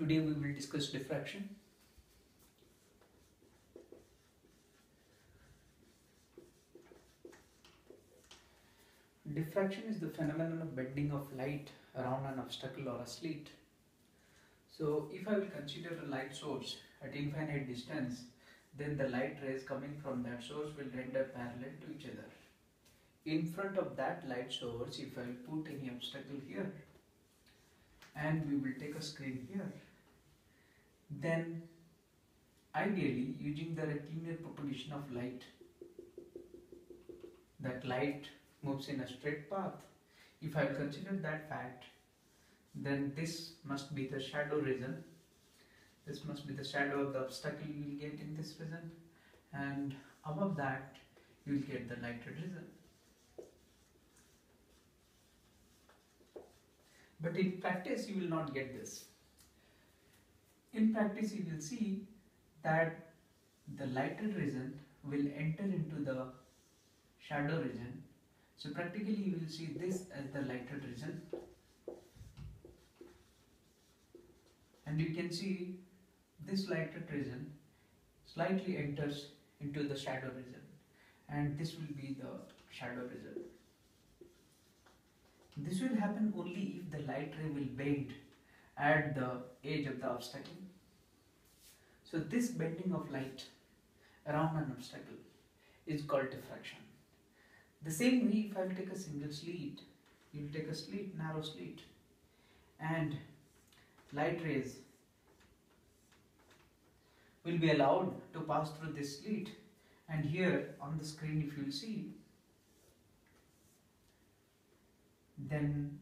Today we will discuss diffraction. Diffraction is the phenomenon of bending of light around an obstacle or a slit. So if I will consider a light source at infinite distance, then the light rays coming from that source will render parallel to each other. In front of that light source, if I will put any obstacle here and we will take a screen here, then ideally using the rectilinear propagation of light, that light moves in a straight path. If I consider that fact, then this must be the shadow region. This must be the shadow of the obstacle you will get in this region, and above that you will get the lighted region. But in practice you will not get this. In practice you will see that the lighted region will enter into the shadow region. So practically you will see this as the lighted region, and you can see this lighted region slightly enters into the shadow region, and this will be the shadow region. This will happen only if the light ray will bend at the edge of the obstacle. So this bending of light around an obstacle is called diffraction. The same way, if I will take a single slit, you will take a slit, narrow slit, and light rays will be allowed to pass through this slit, and here on the screen if you will see, then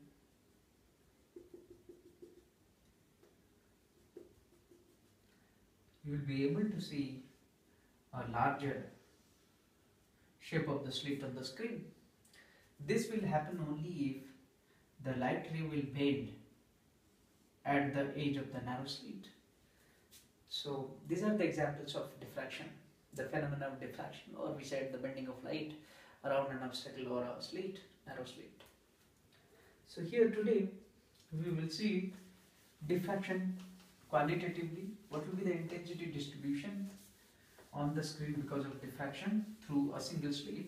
you will be able to see a larger shape of the slit on the screen. This will happen only if the light ray will bend at the edge of the narrow slit. So these are the examples of diffraction, the phenomenon of diffraction, or we said the bending of light around an obstacle or a slit, narrow slit. So here today we will see diffraction qualitatively. What will be the intensity distribution on the screen because of diffraction through a single slit.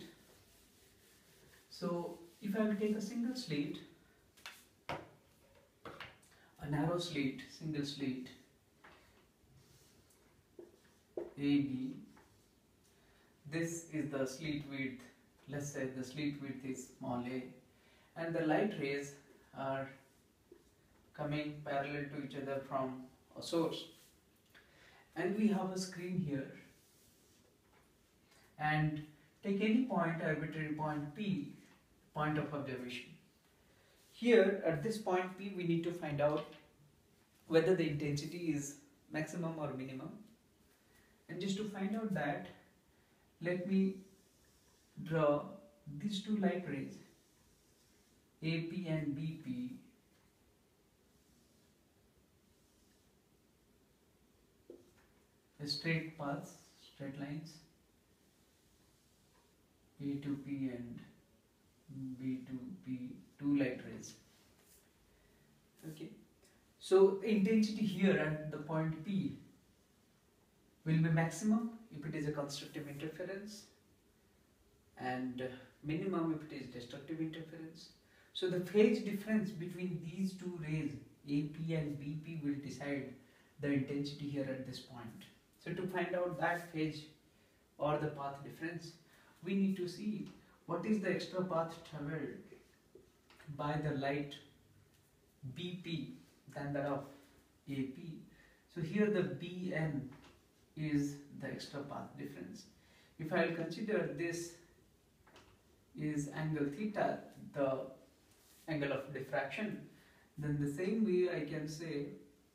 So if I will take a single slit, a narrow slit, single slit AB, this is the slit width, let's say the slit width is small a, and the light rays are coming parallel to each other from a source, and we have a screen here, and take any point, arbitrary point P, point of observation. Here at this point P we need to find out whether the intensity is maximum or minimum, and just to find out that, let me draw these two light rays AP and BP straight paths, straight lines, A to P and B to P, two light rays. Okay, so intensity here at the point P will be maximum if it is a constructive interference, and minimum if it is destructive interference. So the phase difference between these two rays AP and BP will decide the intensity here at this point. So to find out that phase or the path difference, we need to see what is the extra path traveled by the light BP than that of AP. So here the BN is the extra path difference. If I will consider this is angle theta, the angle of diffraction, then the same way I can say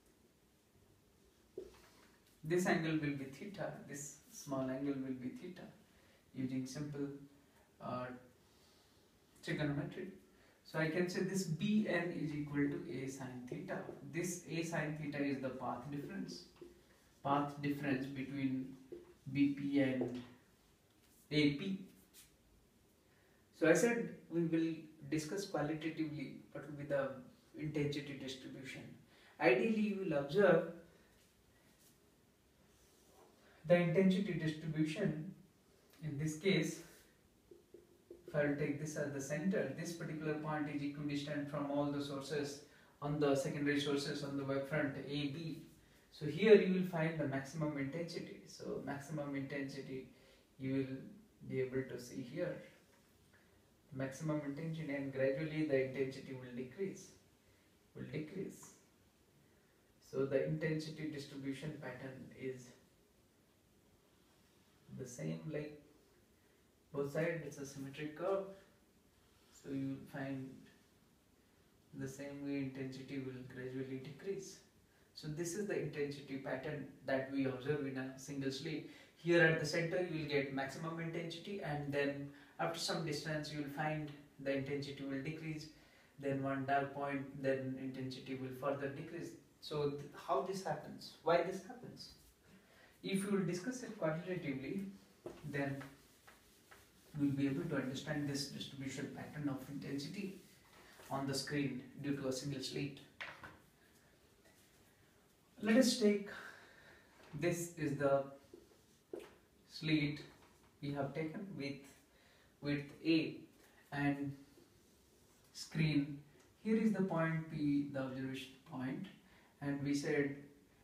this angle will be theta, this small angle will be theta, using simple trigonometry. So I can say this Bn is equal to A sin theta. This A sin theta is the path difference between BP and AP. So I said we will discuss qualitatively what will be the intensity distribution, Ideally, you will observe the intensity distribution. In this case, if I will take this as the center, this particular point is equidistant from all the sources on the secondary sources on the wave front A, B. So here you will find the maximum intensity. So maximum intensity you will be able to see here. Maximum intensity, and gradually the intensity will decrease. So the intensity distribution pattern is the same like both sides. It's a symmetric curve. So you will find the same way intensity will gradually decrease. So this is the intensity pattern that we observe in a single slit. Here at the center you will get maximum intensity, and then after some distance you will find the intensity will decrease, then one dark point, then intensity will further decrease. So how this happens? Why this happens? If you will discuss it quantitatively, then you will be able to understand this distribution pattern of intensity on the screen due to a single slit. Let us take, this is the slit we have taken with width A and screen. Here is the point P, the observation point, and we said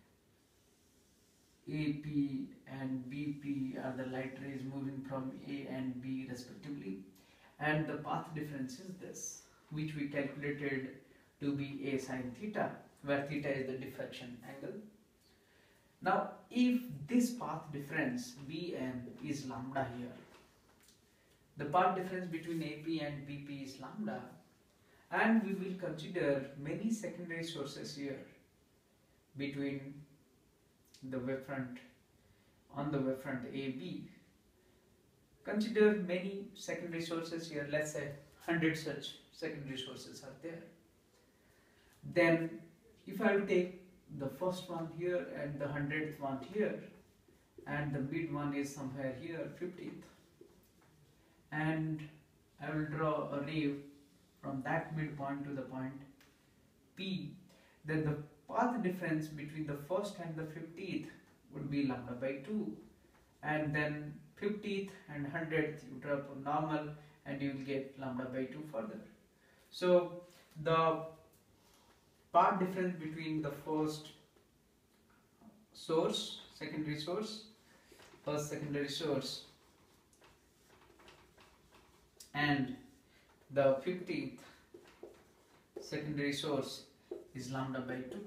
AP and BP are the light rays moving from A and B respectively, and the path difference is this, which we calculated to be A sin theta, where theta is the diffraction angle. Now if this path difference Bn is lambda here, the path difference between AP and BP is lambda, and we will consider many secondary sources here between the wavefront, on the wavefront AB. Consider many secondary sources here, let's say 100 such secondary sources are there. Then if I will take the first one here and the 100th one here, and the mid one is somewhere here, 50th, and I will draw a ray from that midpoint to the point P, then the path difference between the first and the 50th would be lambda by 2, and then 50th and 100th you draw a normal and you will get lambda by 2 further. So the path difference between the first source, secondary source, first secondary source, and the 50th secondary source is lambda by 2.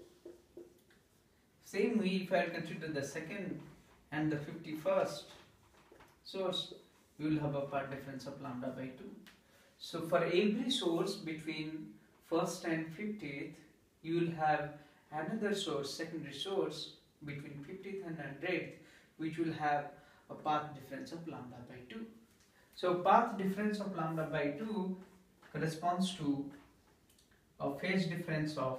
Same way, if I consider the second and the 51st source, we will have a path difference of lambda by 2. So for every source between first and 50th, you will have another source, secondary source between 50th and 100th, which will have a path difference of lambda by 2. So path difference of lambda by 2 corresponds to a phase difference of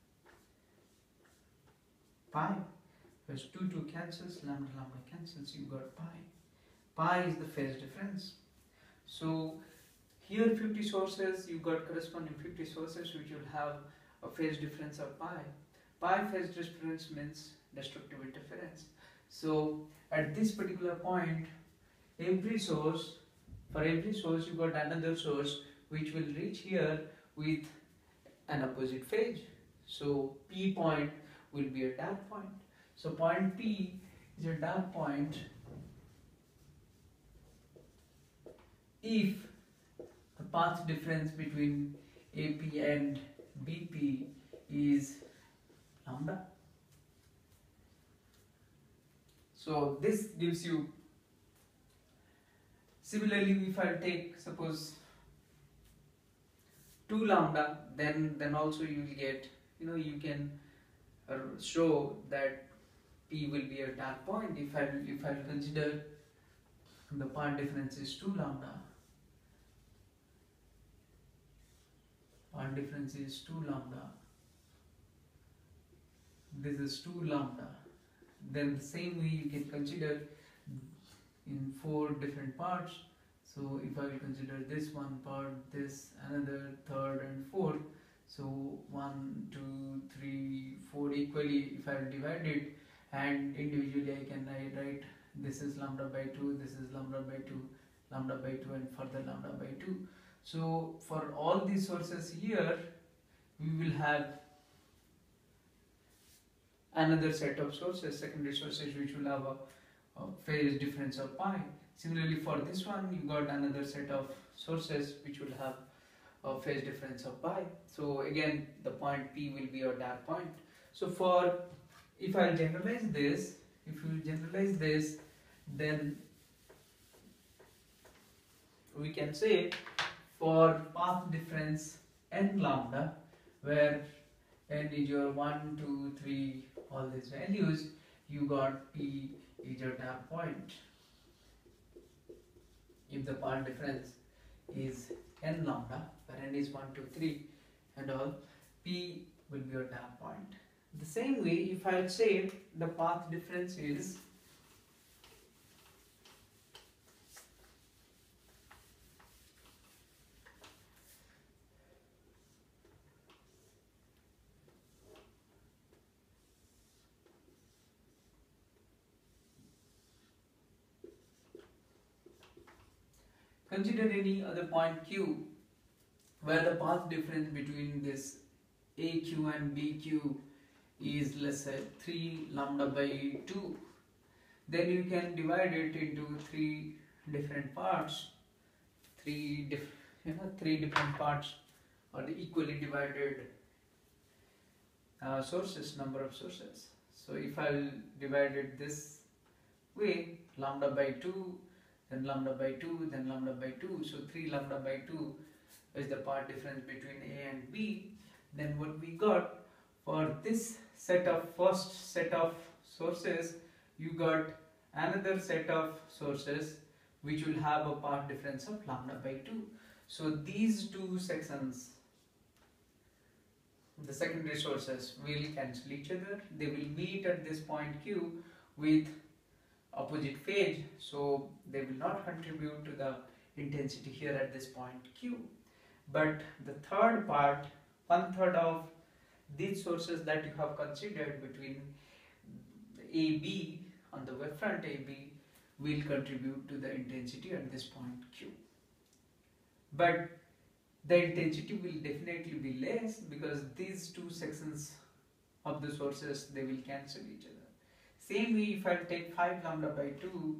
pi, because 2 cancels, lambda cancels, you got pi. Pi is the phase difference. So here 50 sources, you got corresponding 50 sources which will have a phase difference of pi. Pi phase difference means destructive interference. So at this particular point, every source, for every source you got another source which will reach here with an opposite phase. So P point will be a dark point. So point P is a dark point if the path difference between AP and BP is lambda. So this gives you, similarly if I take suppose 2 lambda, then also you will get, you can show that P will be a dark point if I will consider the path difference is 2 lambda. Path difference is 2 lambda. This is 2 lambda. Then the same way you can consider in 4 different parts. So if I will consider this one part, this, another, third and fourth, So 1, 2, 3, 4 equally if I will divide it, and individually I can write this is lambda by 2, this is lambda by 2, lambda by 2 and further lambda by 2. So for all these sources here we will have another set of sources, secondary sources, which will have a phase difference of pi. Similarly for this one you got another set of sources which will have a phase difference of pi. So again the point P will be your dark point. So for, if I generalize this, then we can say for path difference n lambda, where n is your 1, 2, 3, all these values, you got P is your dark point. If the path difference is n lambda, where n is 1, 2, 3 and all, P will be your dark point. The same way, if I say the path difference is consider any other point Q where the path difference between this AQ and BQ is, let's say, 3 lambda by 2. Then you can divide it into 3 different parts, 3 different parts, or the equally divided sources, number of sources. So if I will divide it this way, lambda by 2, then lambda by 2, then lambda by 2, so 3 lambda by 2 is the path difference between A and B. Then what we got for this first set of sources, you got another set of sources which will have a path difference of lambda by 2. So these two sections, the secondary sources, will cancel each other. They will meet at this point Q with opposite phase, so they will not contribute to the intensity here at this point Q. But the third part, 1/3 of these sources that you have considered between AB, on the wave front AB, will contribute to the intensity at this point Q. But the intensity will definitely be less because these two sections of the sources, they will cancel each other. Same way, if I take 5 lambda by 2,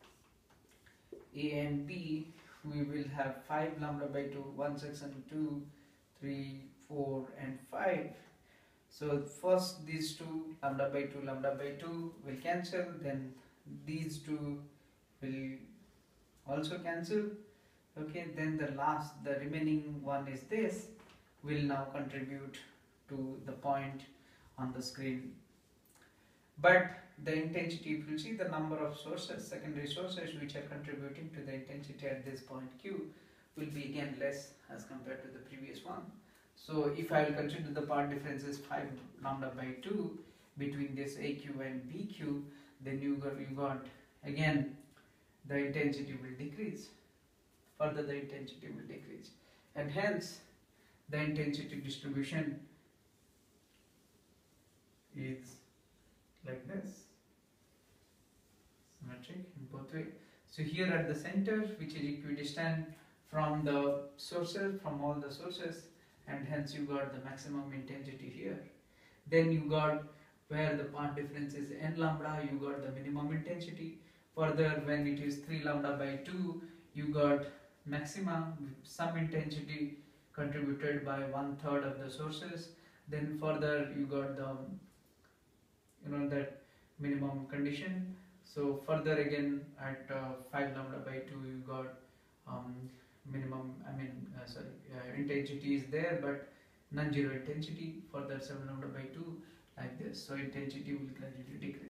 A and B, we will have 5 lambda by 2, one section 2, 3, 4 and 5. So first these two, lambda by 2 will cancel, then these two will also cancel. Okay, then the remaining one is this, will now contribute to the point on the screen. But the intensity, if you see the number of sources, secondary sources which are contributing to the intensity at this point Q, will be again less as compared to the previous one. So if I will consider the path difference is 5 lambda by 2 between this AQ and BQ, then you got again the intensity will decrease. Further the intensity will decrease, and hence the intensity distribution is like this, symmetric in both ways. So here at the center, which is equidistant from the sources, from all the sources, and hence you got the maximum intensity here. Then you got where the path difference is n lambda, you got the minimum intensity. Further, when it is 3 lambda by 2, you got maximum, some intensity contributed by 1/3 of the sources. Then further you got the that minimum condition. So further again at 5 lambda by 2 you got minimum, intensity is there but non-zero intensity. Further 7 lambda by 2 like this, so intensity will gradually decrease.